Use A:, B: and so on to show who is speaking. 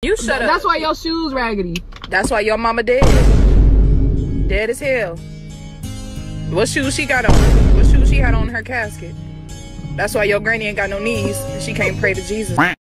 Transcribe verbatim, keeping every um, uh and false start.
A: You shut up.
B: That's why your shoes raggedy.
A: That's why your mama dead. Dead as hell. What shoes she got on? What shoes she had on in her casket? That's why your granny ain't got no knees and she can't pray to Jesus.